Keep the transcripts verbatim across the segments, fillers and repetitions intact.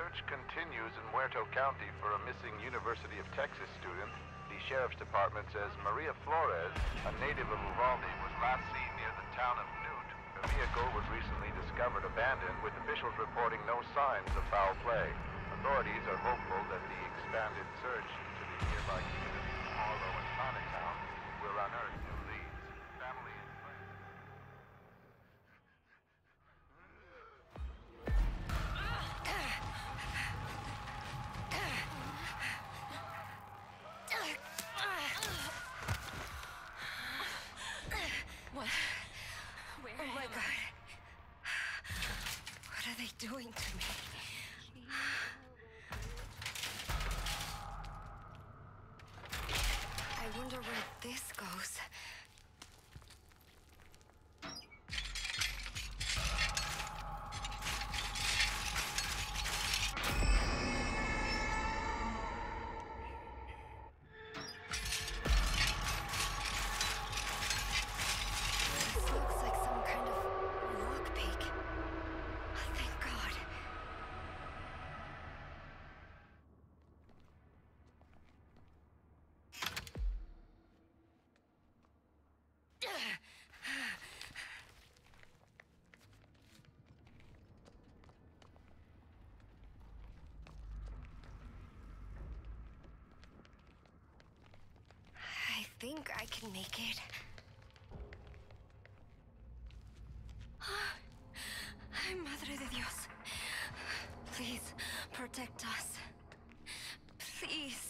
search continues in Muerto County for a missing University of Texas student. The Sheriff's Department says Maria Flores, a native of Uvalde, was last seen near the town of Newt. Her vehicle was recently discovered abandoned, with officials reporting no signs of foul play. Authorities are hopeful that the expanded search into the nearby communities of Harlow and Chinatown will unearth new leads. Family and friends. What? Where oh my God. What are they doing to me? I wonder where this goes. I think I can make it. Ay, Madre de Dios. Please, protect us. Please.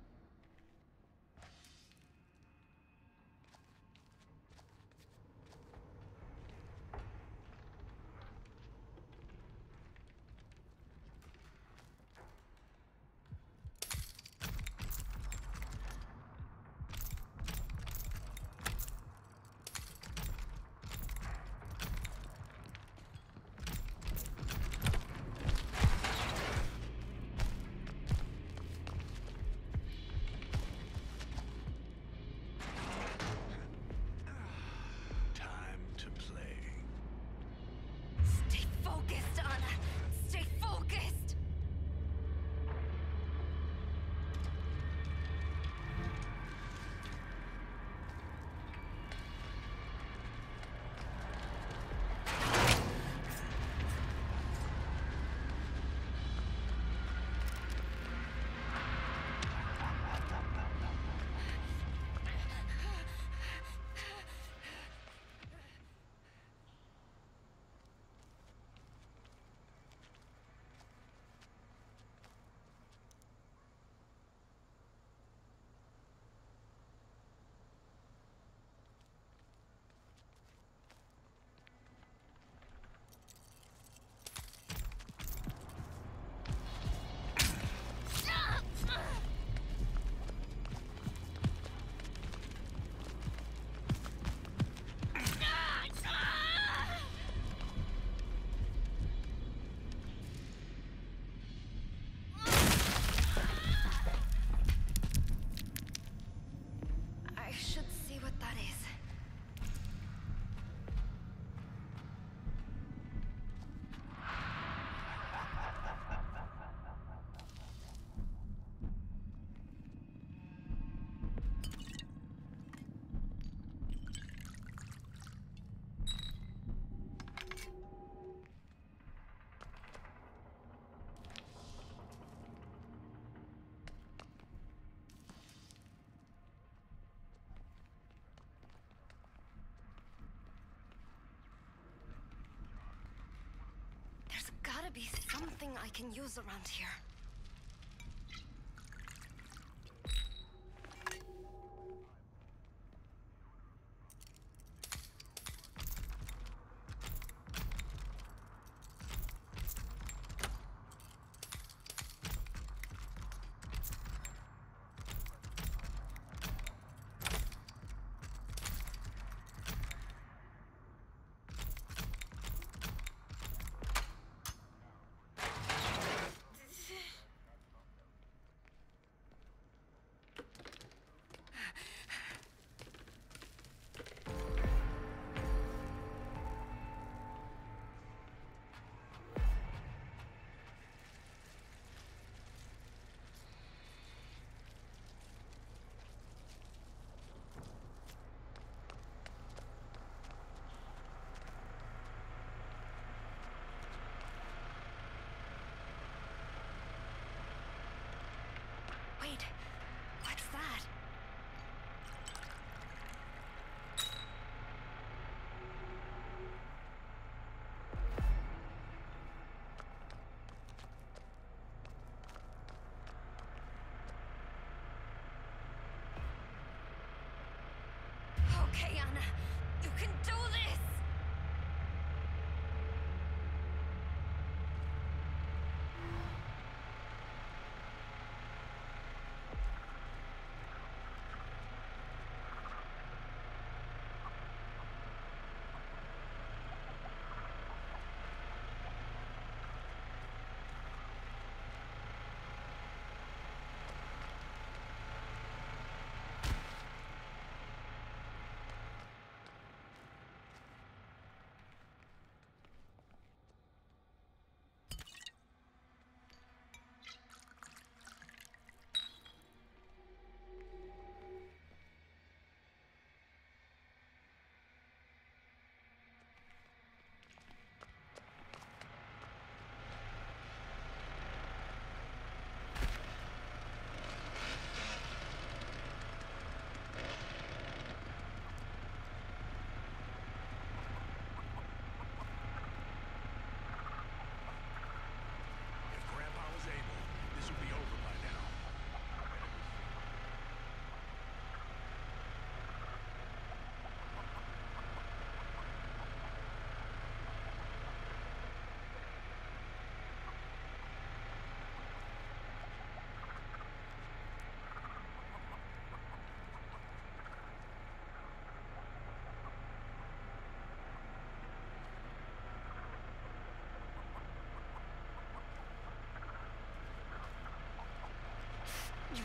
Gotta be something I can use around here.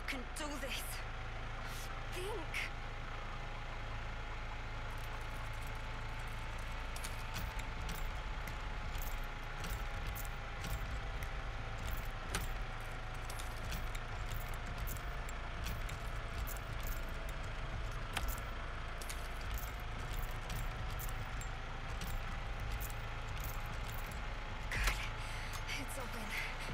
can do this. Think. Good. It's open.